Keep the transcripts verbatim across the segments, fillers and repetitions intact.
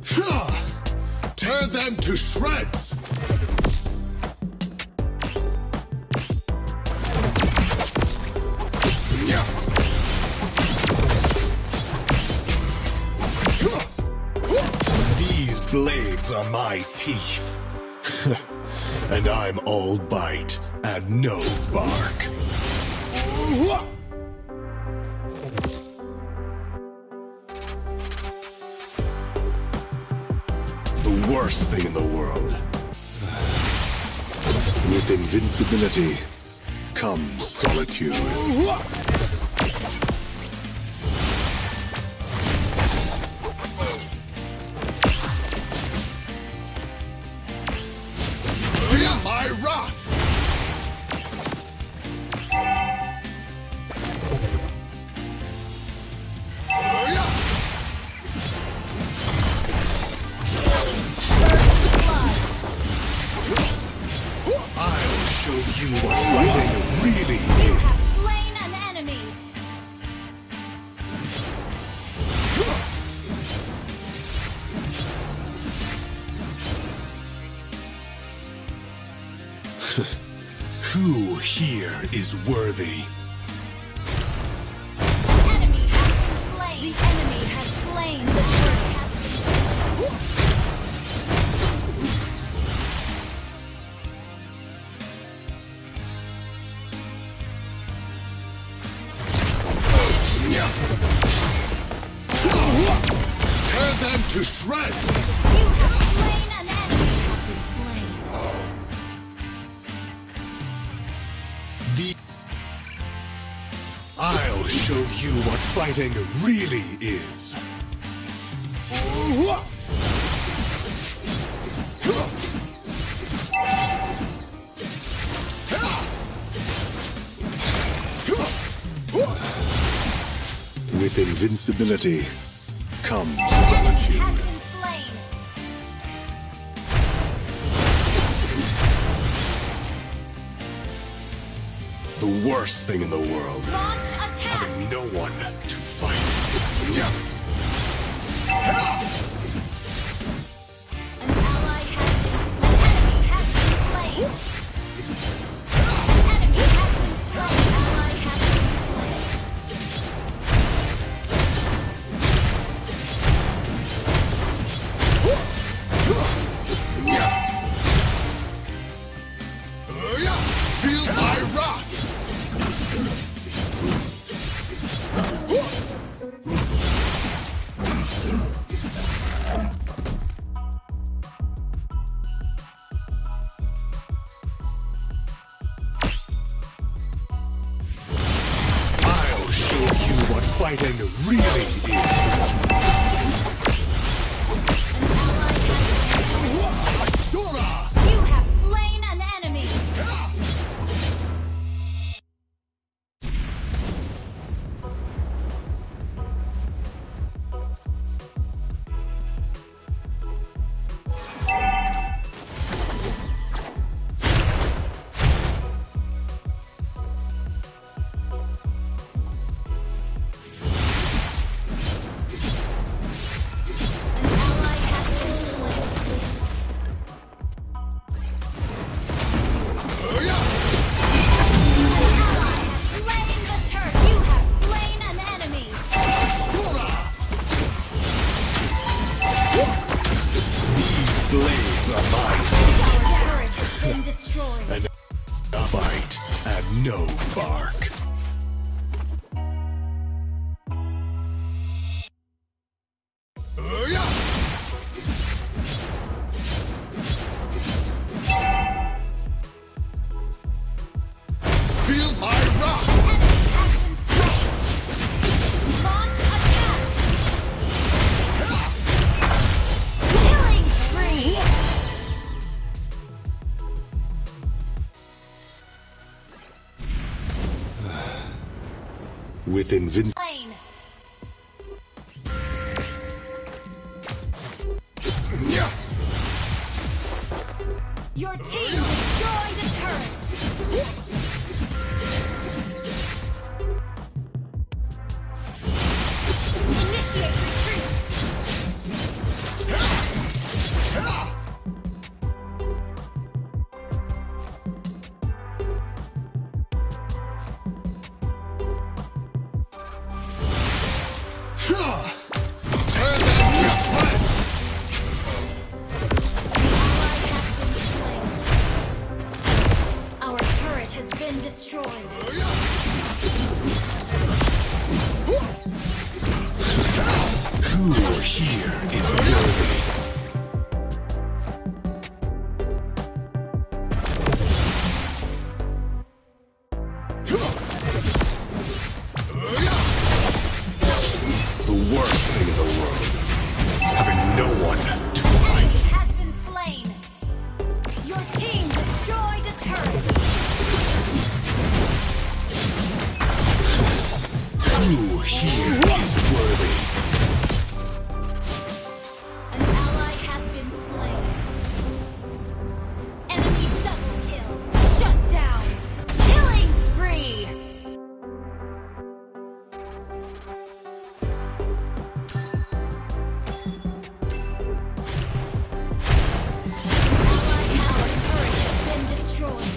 Tear them to shreds! These blades are my teeth. And I'm all bite and no bark. The worst thing in the world. With invincibility comes solitude. Feel my wrath! I'll show you what fighting really is. You have slain an enemy. Who here is worthy? Enemy has been slain. The enemy has slain. The turret has been slain. Tear them to shreds! You have slain an enemy. Have been slain. The I'll show you what fighting really is. With invincibility comes Enemy solitude. has been slain. The worst thing in the world. Launch attack. Having no one to fight. Yeah. An ally has been slain. Enemy has been slain. Enemy has been slain. Ally has been slain. Feel my wrath! I'll show you what fighting really is. Sora! You have slain an enemy. An ally has been slain. Slain the turret. You have slain an enemy. These blades are mine. Our turret has been destroyed. And a bite and no bark. Feel my wrath! Enemy has been slain. Launch attack. Killing spree. With invincibility. Slain. Your team destroyed a turret. Initiate retreat. one to Enemy fight. has been slain. Your team destroyed a turret. Who here is worthy? An ally has been slain. Enemy double kill. Shut down. Killing spree. Our turret has been destroyed.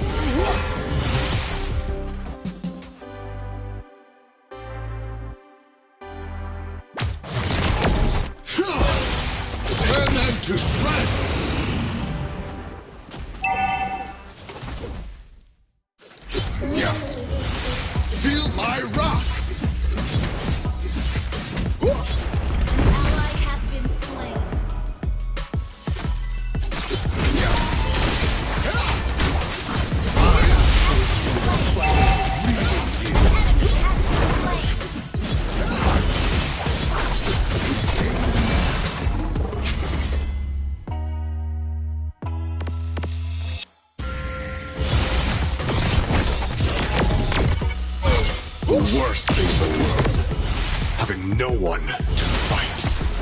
Turn them to shreds! Yeah. Feel my rock! An ally has been slain. Enemy has been slain. The worst thing in the world. Having no one to fight.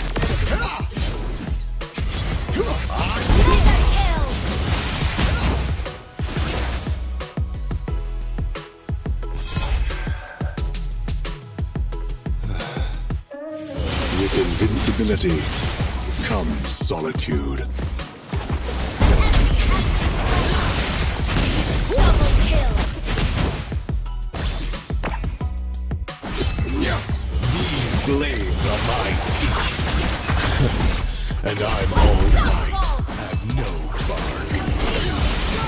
Mega kill. With invincibility comes solitude. Enemy has been slain. Double kill. These blades are my teeth. And I'm all might and no bark.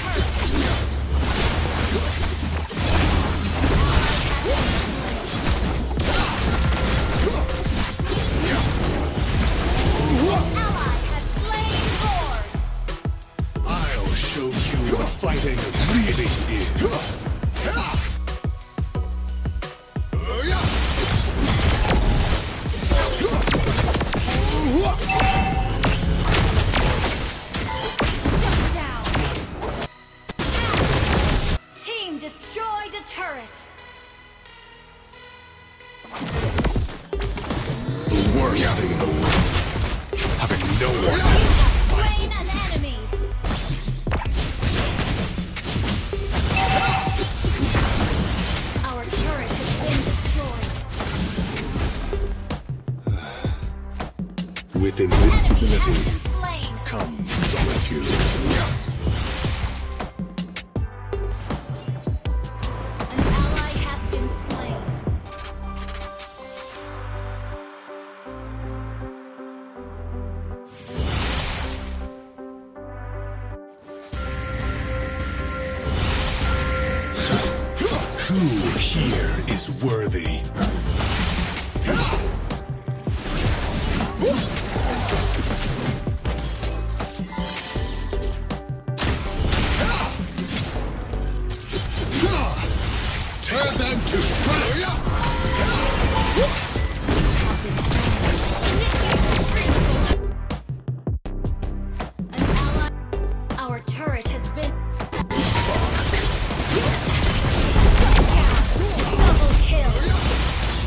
Ally has slain Lord. I'll show you what fighting really is. Shut down. Team destroyed a turret. The worst thing in the world. Having no one. Slain an enemy. Our turret has been destroyed. With Enemy has invincibility been slain. comes solitude. An ally has been slain. Who here is worthy? Tear them to shreds! An ally. Our turret has been. Shut down. Double kill.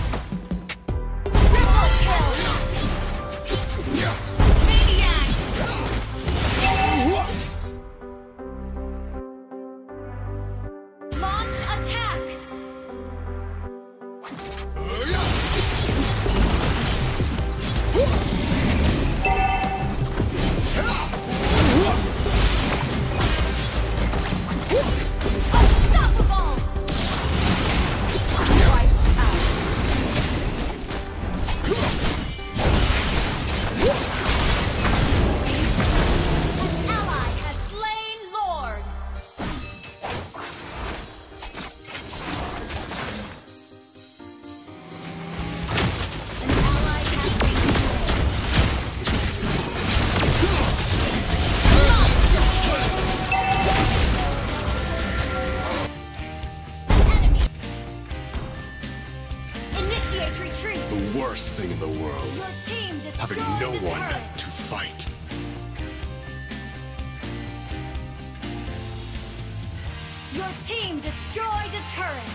no the one turret. to fight. Your team destroyed a turret.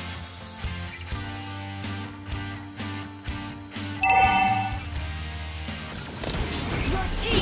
Your team